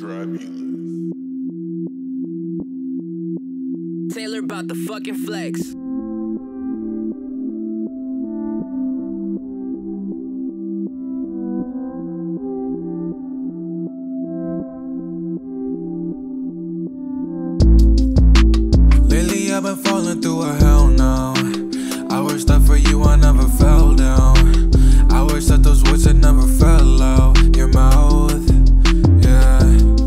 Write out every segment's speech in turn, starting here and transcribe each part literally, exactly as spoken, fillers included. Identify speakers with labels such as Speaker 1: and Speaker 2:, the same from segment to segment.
Speaker 1: Taylor about the fucking flex.
Speaker 2: Lately I've been falling through a hell now. I wish that for you I never fell down. I wish that those words had never fell out your mouth. Yeah,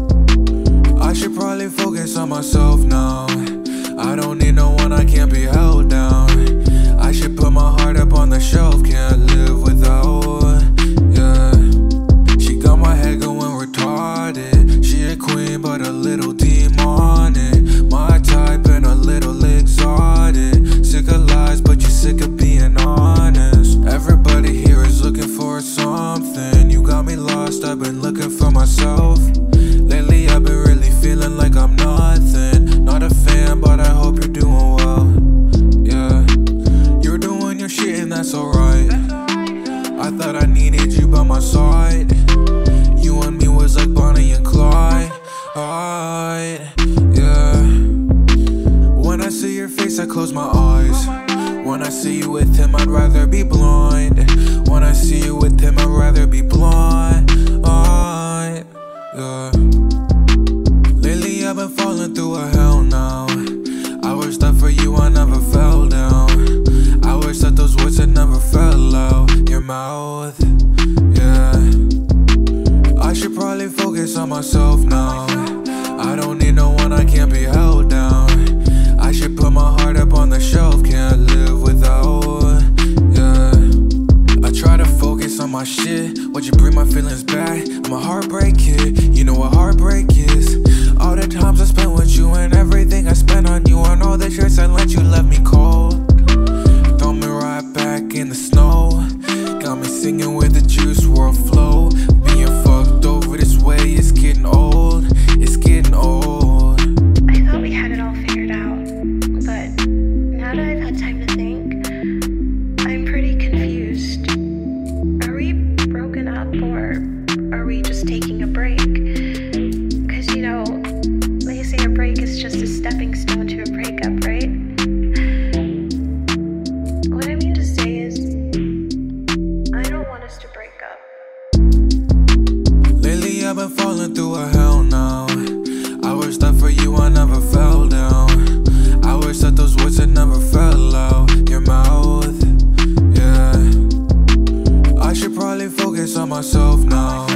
Speaker 2: I should probably focus on myself now. I don't need no one, I can't be held down. I should put my heart up on the shelf, can't live without. Yeah, she got my head going retarded. She a queen but a little demonic. My type and a little exotic. Sick of lies but you're sick of being honest. Everybody here is looking for something. You got me lost, I've been looking for myself. Lately I've been really feeling like I'm nothing. Not a fan but I hope you're doing well. Yeah, you're doing your shit and that's alright. I thought I needed you by my side. You and me was like Bonnie and Clyde. Alright, yeah. When I see your face I close my eyes. When I see you with him I'd rather be blind. When I see you with him I'd rather be blind. Alright, yeah. Lately I've been falling through a hell now. I wish that for you I never fell down. I wish that those words had never fell out your mouth. Yeah, I should probably focus on myself now. I don't need no one, I can't be held down. I should put my heart up on the shelf, can't live without. Yeah, I try to focus on my shit. Would you bring my feelings back? I'm a heartbreak kid, you know what heartbreak is. All the times I spent with you and everything I spent on you. On all the shirts I lent you left me cold. Throw me right back in the snow. Got me singing with the Juice world flow. Being fucked over this way, it's getting old. It's getting old.
Speaker 3: I thought we had it all figured out, but now that I've had time to think, I'm pretty confused. Are we broken up or are we just taking a break? Cause you know, they say a break is just a stepping stone to a breakup, right? What I mean to say is, I don't want us to break up.
Speaker 2: Lately I've been falling through a hell now. I wish that for you I never fell down. I wish that those words had never fell out your mouth. Yeah, I should probably focus on myself now.